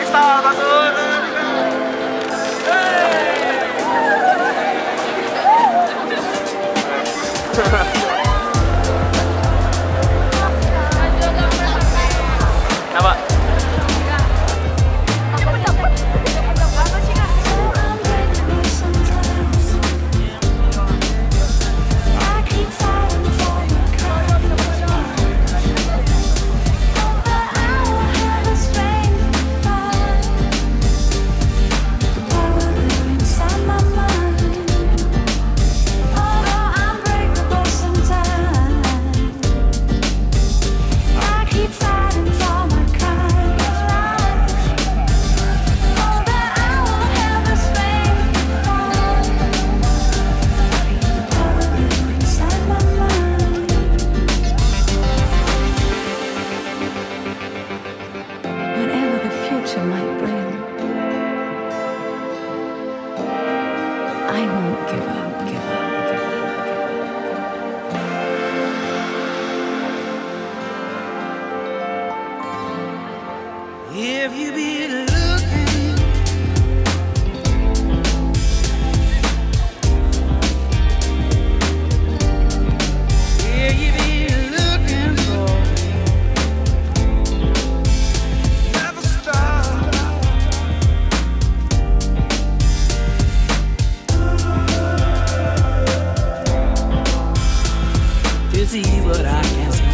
した。やばい。 If you be looking, if you be looking for, never stop to see what I can see.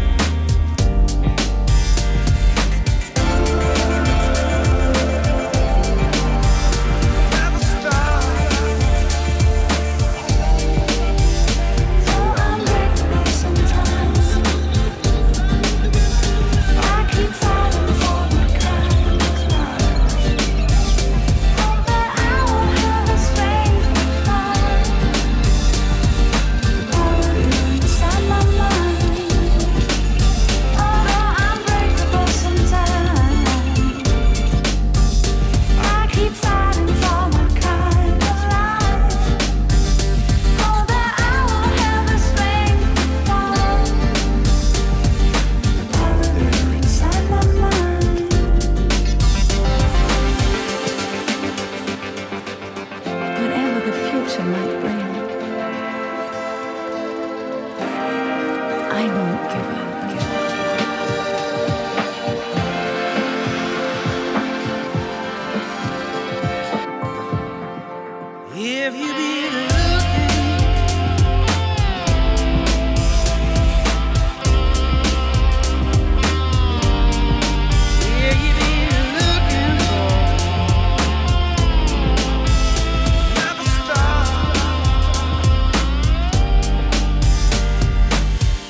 Might bring, I won't give up, give up. If you be looking, if you be looking for, never stop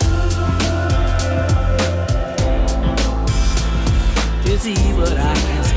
to see what I can see.